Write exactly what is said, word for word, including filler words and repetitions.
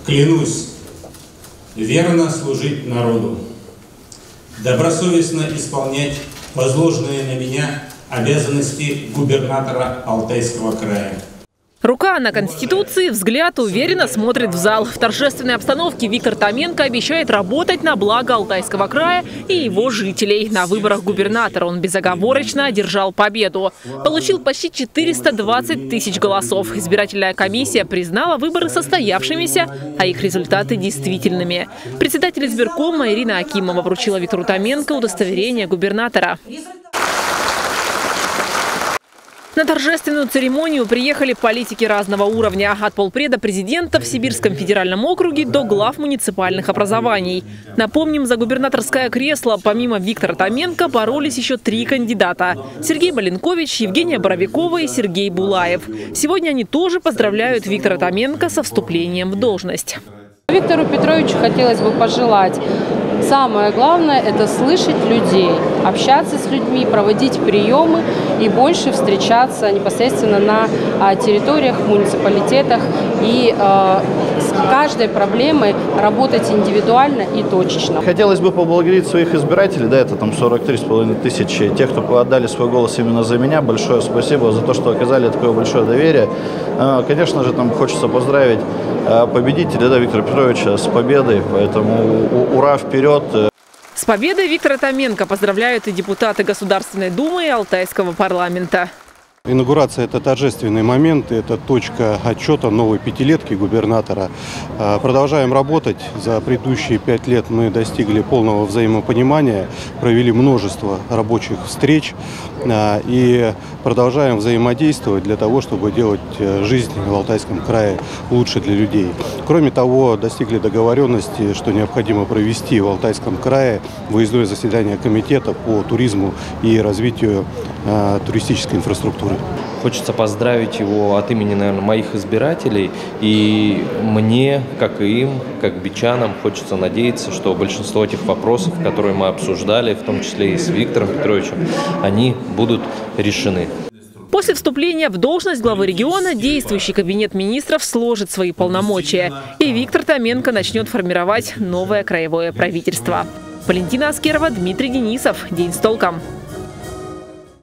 Клянусь верно служить народу, добросовестно исполнять возложенные на меня обязанности губернатора Алтайского края. Рука на Конституции, взгляд уверенно смотрит в зал. В торжественной обстановке Виктор Томенко обещает работать на благо Алтайского края и его жителей. На выборах губернатора он безоговорочно одержал победу. Получил почти четыреста двадцать тысяч голосов. Избирательная комиссия признала выборы состоявшимися, а их результаты действительными. Председатель избиркома Ирина Акимова вручила Виктору Томенко удостоверение губернатора. На торжественную церемонию приехали политики разного уровня. От полпреда президента в Сибирском федеральном округе до глав муниципальных образований. Напомним, за губернаторское кресло помимо Виктора Томенко боролись еще три кандидата. Сергей Маленкович, Евгения Боровикова и Сергей Булаев. Сегодня они тоже поздравляют Виктора Томенко со вступлением в должность. Виктору Петровичу хотелось бы пожелать: самое главное – это слышать людей, общаться с людьми, проводить приемы и больше встречаться непосредственно на территориях, муниципалитетах и э, с каждой проблемой работать индивидуально и точечно. Хотелось бы поблагодарить своих избирателей, да, это там сорок три с половиной тысячи, тех, кто отдали свой голос именно за меня. Большое спасибо за то, что оказали такое большое доверие. Конечно же, там хочется поздравить победителя, да, Виктора Петровича, с победой, поэтому ура, вперед! С победой Виктора Томенко поздравляют и депутаты Государственной Думы и Алтайского парламента. Инаугурация – это торжественный момент, это точка отчета новой пятилетки губернатора. Продолжаем работать. За предыдущие пять лет мы достигли полного взаимопонимания, провели множество рабочих встреч и продолжаем взаимодействовать для того, чтобы делать жизнь в Алтайском крае лучше для людей. Кроме того, достигли договоренности, что необходимо провести в Алтайском крае выездное заседание комитета по туризму и развитию туристической инфраструктуры. Хочется поздравить его от имени, наверное, моих избирателей. И мне, как и им, как бичанам, хочется надеяться, что большинство этих вопросов, которые мы обсуждали, в том числе и с Виктором Петровичем, они будут решены. После вступления в должность главы региона действующий кабинет министров сложит свои полномочия. И Виктор Томенко начнет формировать новое краевое правительство. Валентина Аскерова, Дмитрий Денисов. День с толком.